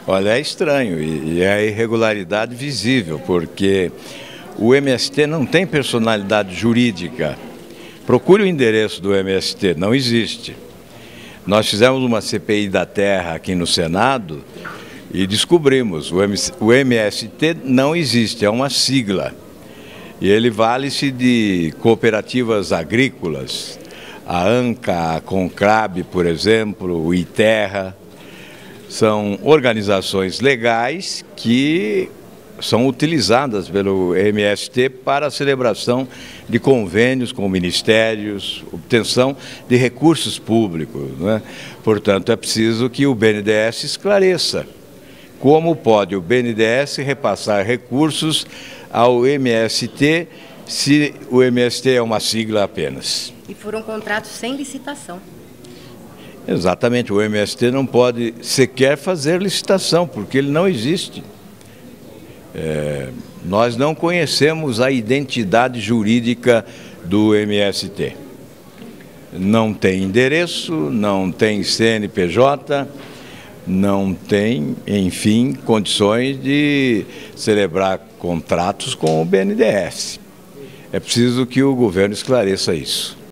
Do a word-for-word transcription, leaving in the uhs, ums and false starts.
Olha, é estranho e é irregularidade visível, porque o M S T não tem personalidade jurídica. Procure o endereço do M S T, não existe. Nós fizemos uma C P I da Terra aqui no Senado e descobrimos, o M S T não existe, é uma sigla. E ele vale-se de cooperativas agrícolas, a ANCA, a Conclab, por exemplo, o ITERRA. São organizações legais que são utilizadas pelo M S T para a celebração de convênios com ministérios, obtenção de recursos públicos, né? Portanto, é preciso que o B N D E S esclareça como pode o B N D E S repassar recursos ao M S T se o M S T é uma sigla apenas. E foram contratos sem licitação. Exatamente, o M S T não pode sequer fazer licitação, porque ele não existe. É, nós não conhecemos a identidade jurídica do M S T. Não tem endereço, não tem C N P J, não tem, enfim, condições de celebrar contratos com o B N D E S. É preciso que o governo esclareça isso.